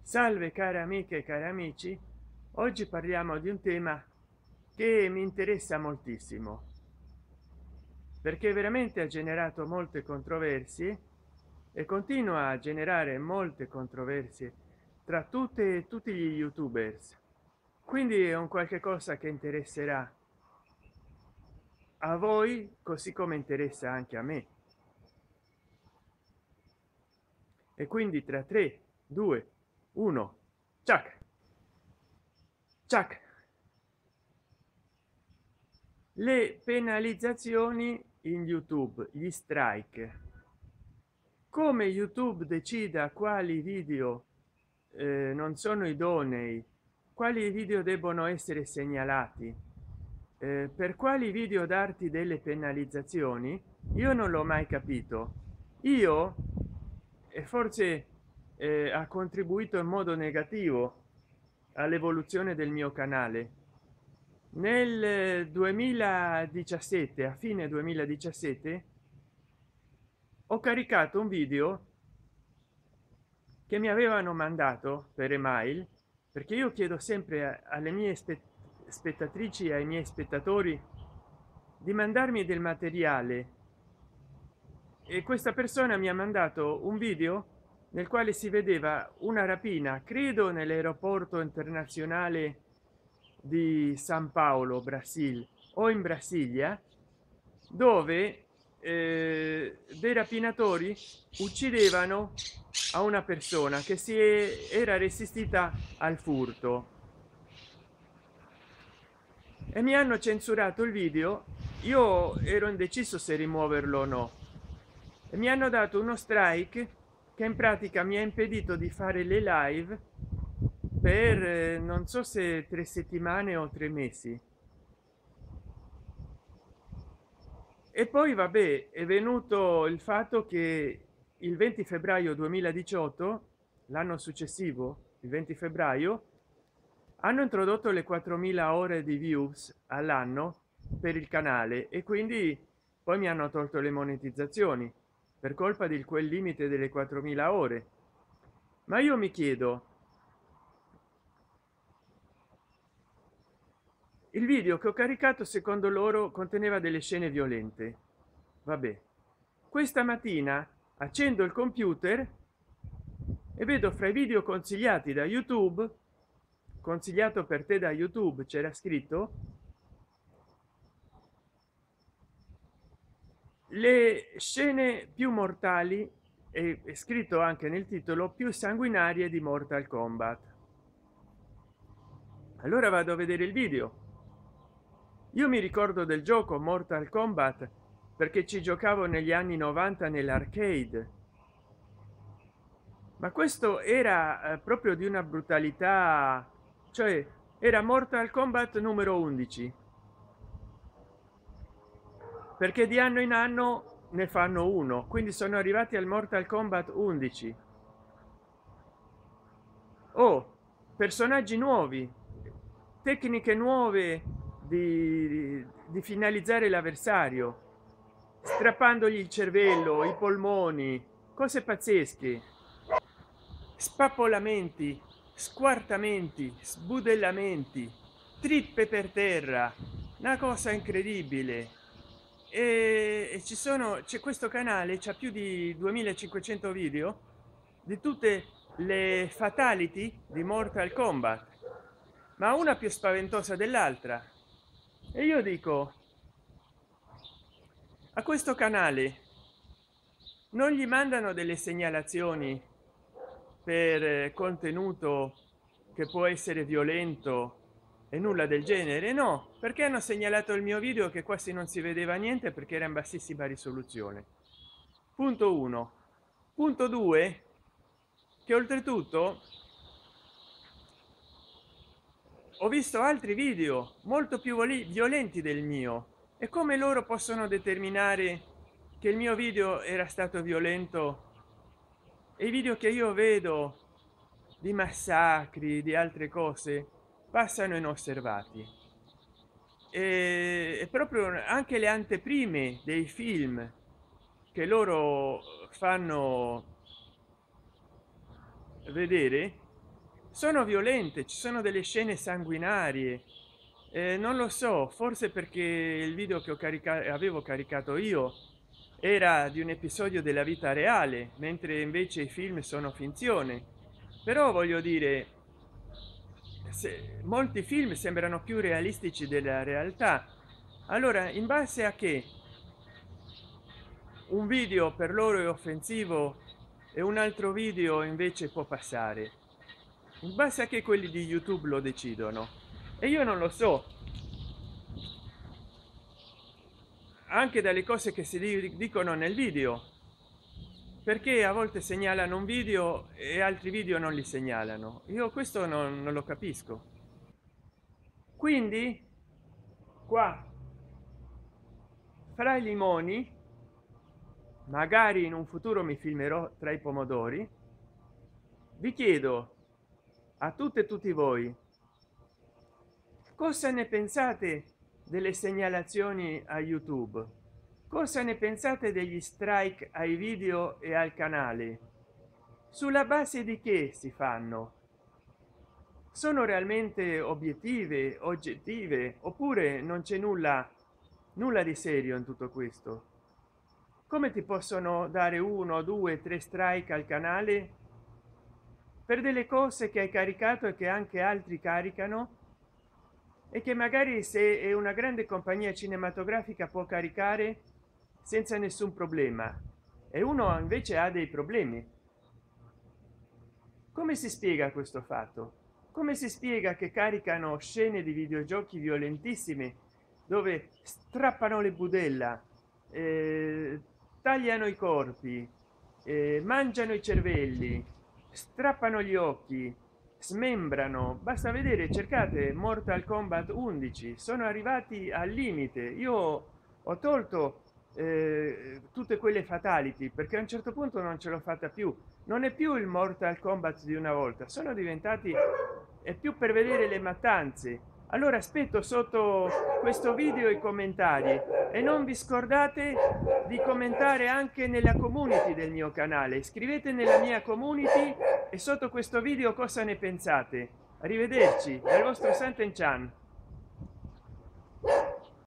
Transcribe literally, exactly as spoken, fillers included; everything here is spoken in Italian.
Salve care amiche e cari amici, oggi parliamo di un tema che mi interessa moltissimo perché veramente ha generato molte controversie e continua a generare molte controversie tra tutte e tutti gli youtubers, quindi è un qualche cosa che interesserà a voi così come interessa anche a me. E quindi tra tre due uno, ciak ciak. Le penalizzazioni in youtube, gli strike, come youtube decida quali video eh, non sono idonei, quali video debbono essere segnalati, eh, per quali video darti delle penalizzazioni. Io non l'ho mai capito. Io e forse eh, ha contribuito in modo negativo all'evoluzione del mio canale. Nel duemiladiciassette, a fine duemiladiciassette, ho caricato un video che mi avevano mandato per email, perché io chiedo sempre alle mie spettatrici e ai miei spettatori di mandarmi del materiale, e questa persona mi ha mandato un video nel quale si vedeva una rapina, credo nell'aeroporto internazionale di San Paolo, Brasil, o in Brasilia, dove eh, dei rapinatori uccidevano a una persona che si è, era resistita al furto, e mi hanno censurato il video. Io ero indeciso se rimuoverlo o no e mi hanno dato uno strike che in pratica mi ha impedito di fare le live per eh, non so se tre settimane o tre mesi. E poi vabbè, è venuto il fatto che il venti febbraio duemiladiciotto, l'anno successivo, il venti febbraio, hanno introdotto le quattromila ore di views all'anno per il canale, e quindi poi mi hanno tolto le monetizzazioni per colpa di quel limite delle quattromila ore. Ma io mi chiedo, il video che ho caricato secondo loro conteneva delle scene violente. Vabbè, questa mattina accendo il computer e vedo fra i video consigliati da youtube, consigliato per te da youtube, c'era scritto le scene più mortali, e è scritto anche nel titolo, più sanguinarie di Mortal Kombat. Allora vado a vedere il video. Io mi ricordo del gioco Mortal Kombat perché ci giocavo negli anni novanta nell'arcade, ma questo era eh, proprio di una brutalità, cioè era Mortal Kombat numero undici, perché di anno in anno ne fanno uno, quindi sono arrivati al Mortal Kombat undici. Oh, personaggi nuovi, tecniche nuove di, di finalizzare l'avversario, strappandogli il cervello, i polmoni, cose pazzesche, spappolamenti, squartamenti, sbudellamenti, trippe per terra, una cosa incredibile. E, e ci sono, c'è questo canale, c'ha più di duemilacinquecento video di tutte le fatality di Mortal Kombat, ma una più spaventosa dell'altra. E io dico, a questo canale non gli mandano delle segnalazioni per eh, contenuto che può essere violento e nulla del genere? No, perché hanno segnalato il mio video che quasi non si vedeva niente perché era in bassissima risoluzione. Punto uno. Punto due, che oltretutto ho visto altri video molto più violenti del mio, e come loro possono determinare che il mio video era stato violento e i video che io vedo di massacri, di altre cose, passano inosservati? E, e proprio anche le anteprime dei film che loro fanno vedere sono violente, ci sono delle scene sanguinarie. Eh, non lo so, forse perché il video che ho caricato, avevo caricato io, era di un episodio della vita reale, mentre invece i film sono finzione. Però voglio dire, se molti film sembrano più realistici della realtà, allora in base a che un video per loro è offensivo e un altro video invece può passare, in base a che quelli di YouTube lo decidono? E io non lo so, anche dalle cose che si dicono nel video, perché a volte segnalano un video e altri video non li segnalano. Io questo non, non lo capisco. Quindi qua fra i limoni, magari in un futuro mi filmerò tra i pomodori, vi chiedo a tutte e tutti voi cosa ne pensate delle segnalazioni a YouTube, cosa ne pensate degli strike ai video e al canale, sulla base di che si fanno, sono realmente obiettive, oggettive, oppure non c'è nulla nulla di serio in tutto questo? Come ti possono dare uno, due, tre strike al canale per delle cose che hai caricato e che anche altri caricano, e che magari, se è una grande compagnia cinematografica, può caricare senza nessun problema, e uno invece ha dei problemi? Come si spiega questo fatto? Come si spiega che caricano scene di videogiochi violentissime, dove strappano le budella, eh, tagliano i corpi, eh, mangiano i cervelli, strappano gli occhi, smembrano? Basta vedere, cercate Mortal Kombat undici, sono arrivati al limite. Io ho tolto eh, tutte quelle fatality perché a un certo punto non ce l'ho fatta più. Non è più il Mortal Kombat di una volta, sono diventati, è più per vedere le mattanze. Allora aspetto sotto questo video i commentari, e non vi scordate di commentare anche nella community del mio canale. Scrivete nella mia community e sotto questo video cosa ne pensate. Arrivederci dal vostro Santen Chan.